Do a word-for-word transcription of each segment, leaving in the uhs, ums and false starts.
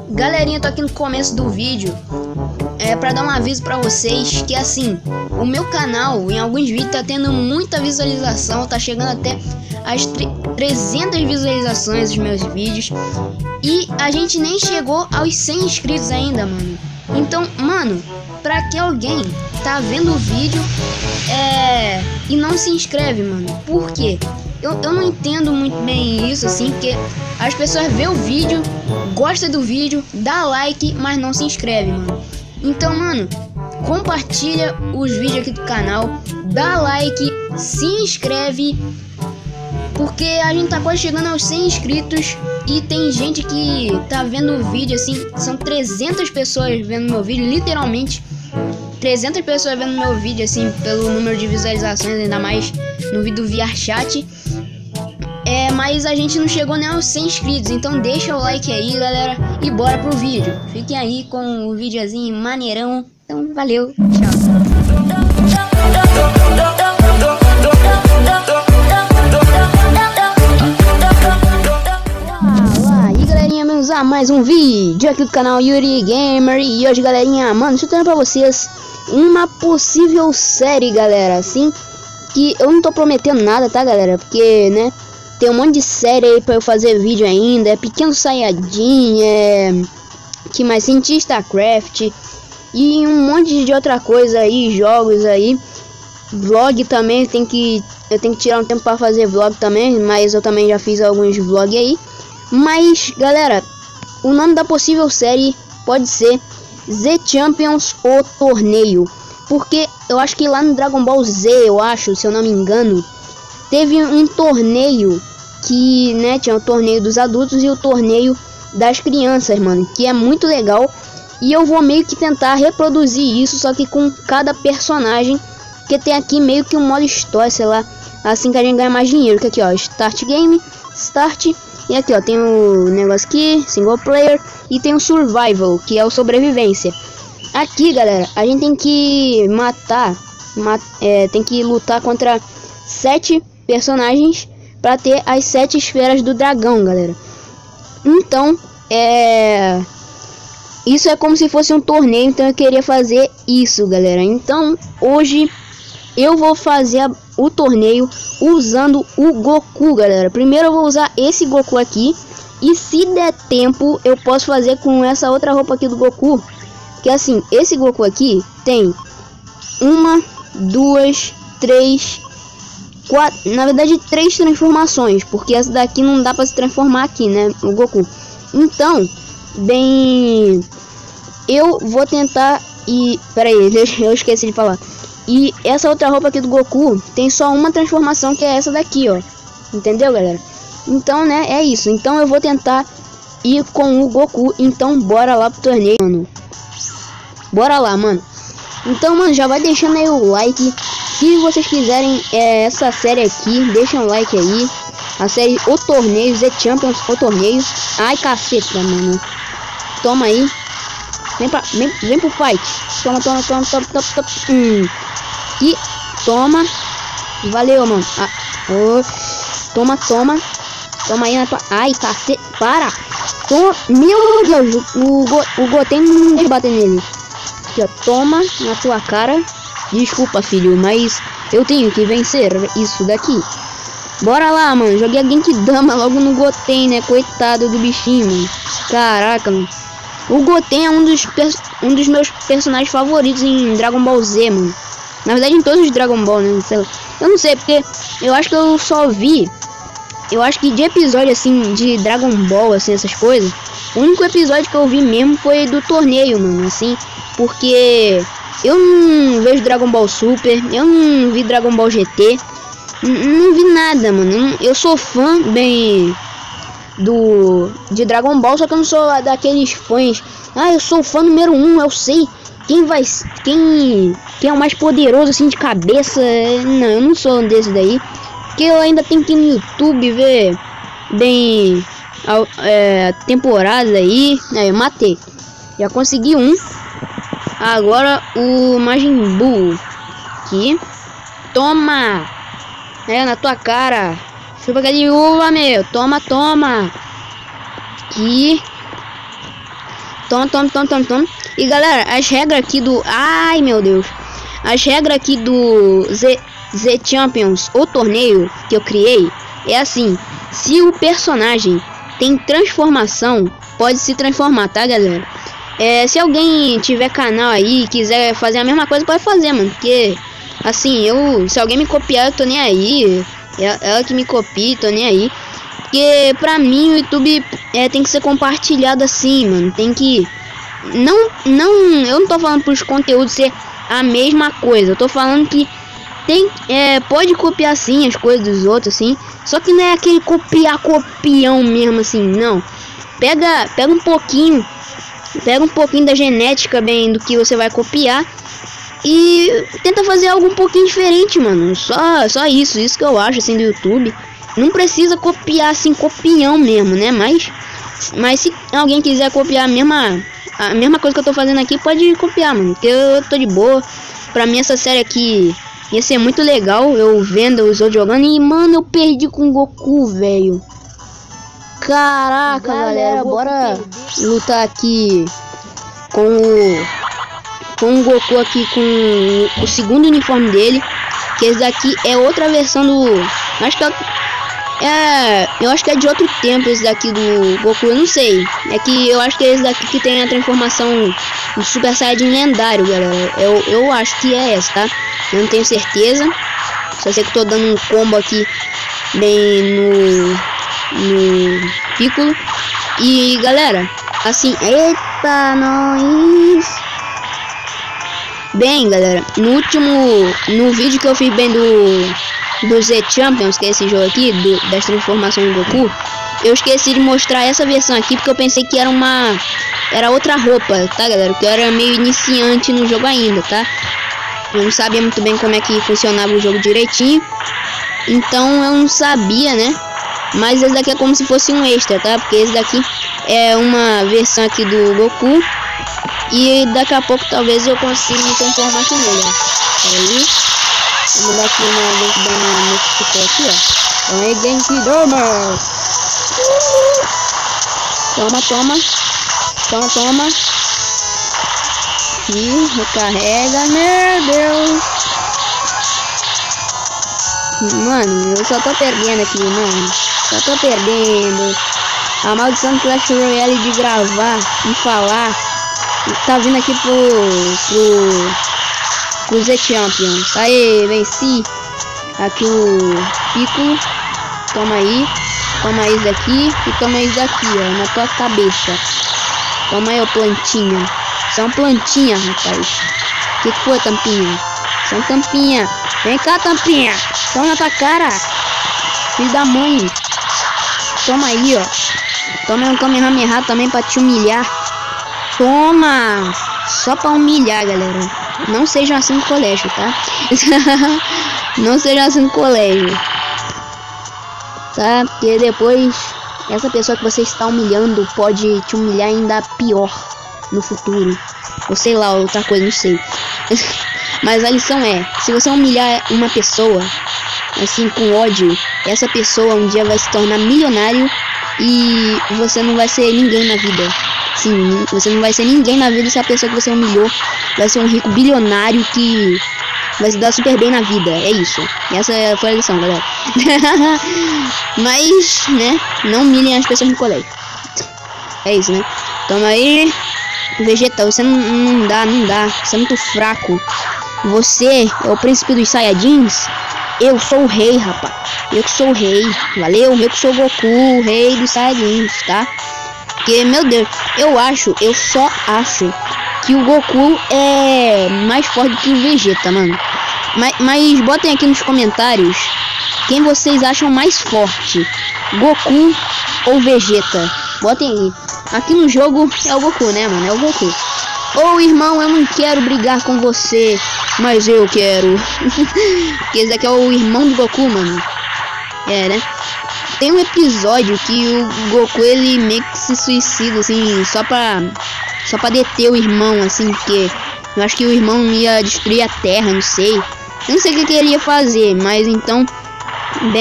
Galerinha, tô aqui no começo do vídeo é para dar um aviso pra vocês que assim, o meu canal em alguns vídeos tá tendo muita visualização, tá chegando até as trezentas visualizações dos meus vídeos e a gente nem chegou aos cem inscritos ainda, mano. Então, mano, pra que alguém tá vendo o vídeo é, e não se inscreve, mano? Por quê? Eu, eu não entendo muito bem isso, assim, porque as pessoas vê o vídeo, gosta do vídeo, dá like, mas não se inscreve, mano. Então, mano, compartilha os vídeos aqui do canal, dá like, se inscreve, porque a gente tá quase chegando aos cem inscritos e tem gente que tá vendo o vídeo, assim, são trezentas pessoas vendo meu vídeo, literalmente. trezentas pessoas vendo meu vídeo, assim, pelo número de visualizações, ainda mais no vídeo via chat. É, mas a gente não chegou nem aos cem inscritos, então deixa o like aí, galera, e bora pro vídeo. Fiquem aí com o videozinho maneirão. Então, valeu, tchau. Olá, e galerinha, bem-vindos a mais um vídeo aqui do canal Yuri Gamer. E hoje, galerinha, mano, deixa eu trazer pra vocês uma possível série, galera, assim, que eu não tô prometendo nada, tá, galera, porque, né, tem um monte de série aí pra eu fazer vídeo ainda. É Pequeno Saiyajin, é... que mais? Cientista Craft e um monte de outra coisa aí, jogos aí. Vlog também, tem que... eu tenho que tirar um tempo pra fazer vlog também, mas eu também já fiz alguns vlogs aí. Mas, galera, o nome da possível série pode ser The Champions, o Torneio. Porque eu acho que lá no Dragon Ball Z, eu acho, se eu não me engano, teve um torneio que, né, tinha o torneio dos adultos e o torneio das crianças, mano, que é muito legal. E eu vou meio que tentar reproduzir isso, só que com cada personagem, que tem aqui meio que um modo história, sei lá, assim que a gente ganha mais dinheiro. Que aqui, ó, Start Game, Start, e aqui, ó, tem o negócio aqui, Single Player, e tem o Survival, que é o sobrevivência. Aqui, galera, a gente tem que matar, mat é, tem que lutar contra sete personagens para ter as sete esferas do dragão, galera. Então, é... isso é como se fosse um torneio, então eu queria fazer isso, galera. Então, hoje eu vou fazer a, o torneio usando o Goku, galera. Primeiro eu vou usar esse Goku aqui, e se der tempo, eu posso fazer com essa outra roupa aqui do Goku. Que assim, esse Goku aqui tem uma, duas, três, quatro, na verdade três transformações, porque essa daqui não dá para se transformar aqui, né, o Goku. Então, bem, eu vou tentar e pera aí, eu esqueci de falar. E essa outra roupa aqui do Goku tem só uma transformação, que é essa daqui, ó. Entendeu, galera? Então, né, é isso. Então eu vou tentar ir com o Goku. Então bora lá pro torneio, mano. Bora lá, mano. Então, mano, já vai deixando aí o like. Se vocês quiserem é, essa série aqui, deixa um like aí. A série O Torneio, The Champions, O Torneio. Ai, caceta, mano. Toma aí. Vem, pra, vem, vem pro fight. Toma, toma, toma, toma, toma, toma. Hum. E toma. Valeu, mano. Ah, oh. Toma, toma. Toma aí na tua... ai, caceta. Para. Toma. Meu Deus. O, Go... o Goten não deixa bater nele. Aqui, ó, toma na tua cara. Desculpa, filho, mas eu tenho que vencer isso daqui. Bora lá, mano. Joguei a Genkidama logo no Goten, né? Coitado do bichinho, mano. Caraca, mano. O Goten é um dos, um dos meus personagens favoritos em Dragon Ball Z, mano. Na verdade, em todos os Dragon Ball, né? Eu não sei, porque eu acho que eu só vi... eu acho que de episódio, assim, de Dragon Ball, assim, essas coisas... o único episódio que eu vi mesmo foi do torneio, mano, assim... porque eu não vejo Dragon Ball Super, eu não vi Dragon Ball G T, não vi nada, mano. Eu sou fã bem do de Dragon Ball, só que eu não sou daqueles fãs. Ah, eu sou fã número um, eu sei quem vai, quem, quem é o mais poderoso assim de cabeça. Não, eu não sou um desse daí, porque eu ainda tenho que ir no YouTube ver bem é, temporada aí. Aí eu matei, já consegui um. Agora o Majin Buu aqui. Toma! É, na tua cara. Chupa aquele uva, meu. Toma, toma. Aqui. Toma, toma, toma, toma, toma. E galera, as regras aqui do... Ai, meu Deus. As regras aqui do Z, Z Champions, o torneio que eu criei, é assim. Se o personagem tem transformação, pode se transformar, tá, galera? É, se alguém tiver canal aí, quiser fazer a mesma coisa, pode fazer, mano. Porque, assim, eu... Se alguém me copiar, eu tô nem aí. Ela que me copia, tô nem aí. Porque pra mim o YouTube é, tem que ser compartilhado assim, mano. Tem que... Não, não, eu não tô falando pros conteúdos ser a mesma coisa. Eu tô falando que tem, é, pode copiar sim as coisas dos outros, assim. Só que não é aquele copiar copião mesmo, assim, não. Pega, pega um pouquinho, pega um pouquinho da genética bem do que você vai copiar e tenta fazer algo um pouquinho diferente, mano. Só, só isso, isso que eu acho assim do YouTube. Não precisa copiar assim, copião mesmo, né? Mas, mas se alguém quiser copiar a mesma, a mesma coisa que eu tô fazendo aqui, pode copiar, mano. Porque eu tô de boa. Pra mim essa série aqui ia ser muito legal, eu vendo os outros jogando. E, mano, eu perdi com o Goku, velho. Caraca, galera, bora lutar aqui com o, com o Goku aqui com o segundo uniforme dele. Que esse daqui é outra versão do... Acho que é... É, eu acho que é de outro tempo esse daqui do Goku, eu não sei. É que eu acho que é esse daqui que tem a transformação do Super Saiyajin lendário, galera. Eu, eu acho que é essa, tá? Eu não tenho certeza. Só sei que tô dando um combo aqui bem no, no Piccolo. E galera, assim, eita, nós. Bem, galera, no último, no vídeo que eu fiz bem do do Z Champions, que é esse jogo aqui, do, das transformações do Goku, eu esqueci de mostrar essa versão aqui, porque eu pensei que era uma... Era outra roupa, tá, galera? Porque eu era meio iniciante no jogo ainda, tá? Eu não sabia muito bem como é que funcionava o jogo direitinho. Então eu não sabia, né? Mas esse daqui é como se fosse um extra, tá? Porque esse daqui é uma versão aqui do Goku. E daqui a pouco talvez eu consiga me transformar com ele, ó. Aí... Vamos dar aqui uma vez bem no aqui, ó. Então é Genkidama. Toma, toma. Toma, toma. E recarrega. Meu Deus. Mano, eu só tô perdendo aqui, mano. Só tô perdendo. A maldição do Clash Royale de gravar e falar tá vindo aqui pro... pro... O Z Champions. Aê, venci. Aqui o Piccolo. Toma aí. Toma isso daqui. E toma isso daqui, ó. Na tua cabeça. Toma aí, ó, plantinha. São plantinha, rapaz. O que, que foi, tampinha? São tampinha. Vem cá, tampinha. Toma na tua cara. Filho da mãe. Toma aí, ó. Toma um Kamehameha também pra te humilhar. Toma. Só pra humilhar, galera. Não sejam assim no colégio, tá? Não sejam assim no colégio, tá? Porque depois essa pessoa que você está humilhando pode te humilhar ainda pior no futuro. Ou sei lá, outra coisa, não sei. Mas a lição é, se você humilhar uma pessoa assim com ódio, essa pessoa um dia vai se tornar milionário e você não vai ser ninguém na vida. Sim, você não vai ser ninguém na vida se a pessoa que você humilhou vai ser um rico bilionário que vai se dar super bem na vida. É isso. Essa foi a lição, galera. Mas, né, não humilhem as pessoas no colégio. É isso, né? Toma aí, Vegeta, você não, não dá, não dá. Você é muito fraco. Você é o príncipe dos Saiyajins. Eu sou o rei, rapaz. Eu que sou o rei. Valeu? Eu que sou o Goku, o rei dos Saiyajins, tá? Porque, meu Deus, eu acho, eu só acho que o Goku é mais forte que o Vegeta, mano. Mas, mas botem aqui nos comentários quem vocês acham mais forte, Goku ou Vegeta. Botem aí. Aqui no jogo é o Goku, né, mano? É o Goku. Ô, irmão, eu não quero brigar com você, mas eu quero. Porque esse daqui é o irmão do Goku, mano. É, né? Tem um episódio que o Goku ele meio que se suicida assim, só pra só pra deter o irmão, assim, porque eu acho que o irmão ia destruir a terra, não sei. Eu não sei o que, que ele ia fazer, mas então,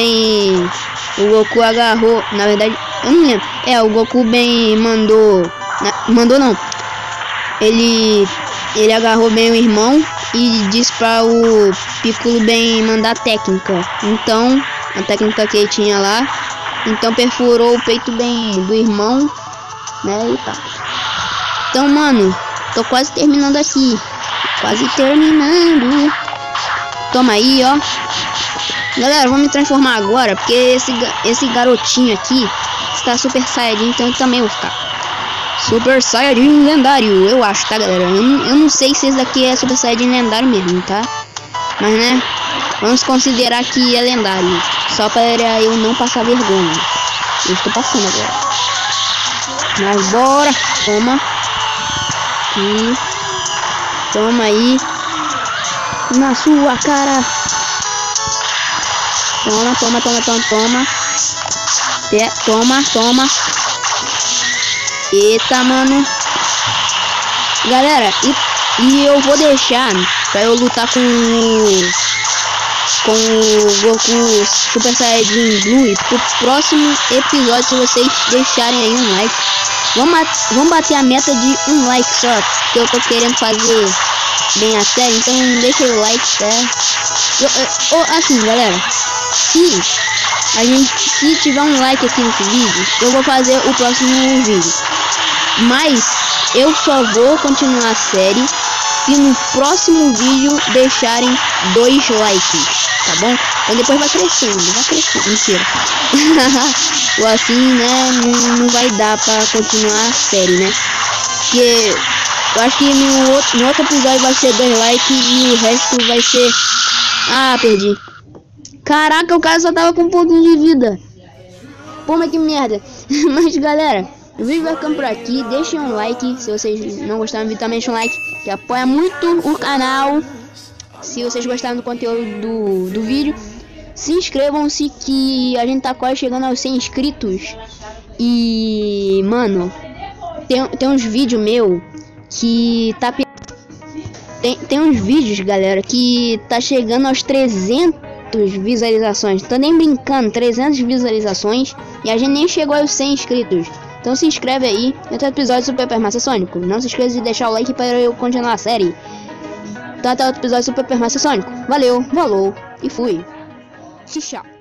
bem, o Goku agarrou, na verdade, eu não lembro. É, o Goku bem mandou Mandou não. Ele, ele agarrou bem o irmão e disse para o Piccolo bem mandar técnica. Então, a técnica que ele tinha lá. Então perfurou o peito bem do irmão, né? E tá. Então, mano, tô quase terminando aqui. Quase terminando. Toma aí, ó. Galera, vou me transformar agora, porque esse, esse garotinho aqui está Super Saiyajin, então eu também vou ficar Super Saiyajin lendário, eu acho, tá, galera? Eu não, eu não sei se esse daqui é Super Saiyajin lendário mesmo, tá? Mas, né, vamos considerar que é lendário, só para eu não passar vergonha. Eu estou passando agora. Mas bora, toma. E toma aí. Na sua cara. Toma, toma, toma, toma, toma. É, toma, toma. Eita, mano. Galera, e, e eu vou deixar pra eu lutar com o, com o Goku Super Saiyajin Blue pro próximo episódio, se vocês deixarem aí um like. Vamos, vamos bater a meta de um like só, que eu tô querendo fazer bem a série, então deixa o like, certo? Eu, eu, assim, galera, se a gente se tiver um like aqui nesse vídeo, eu vou fazer o próximo vídeo. Mas eu só vou continuar a série se no próximo vídeo deixarem dois likes, tá bom? Então depois vai crescendo, vai crescendo, mentira. Ou assim, né, não, não vai dar pra continuar a série, né? Porque eu acho que no outro, no outro episódio vai ser dois likes e o resto vai ser... Ah, perdi. Caraca, o cara só tava com um pouquinho de vida. Pô, mas que merda. Mas galera, o vídeo vai ficando por aqui. Deixem um like se vocês não gostaram do vídeo, também deixem um like, que apoia muito o canal. Se vocês gostaram do conteúdo do, do vídeo, se inscrevam-se, que a gente tá quase chegando aos cem inscritos. E mano, tem, tem uns vídeos meu que tá tem, tem uns vídeos, galera, que tá chegando aos trezentos visualizações. Tô nem brincando, trezentas visualizações e a gente nem chegou aos cem inscritos. Então se inscreve aí. Até o episódio do Super Massa Sônico. Não se esqueça de deixar o like para eu continuar a série. Então até o episódio do Super Massa Sônico. Valeu, falou e fui. Tchau.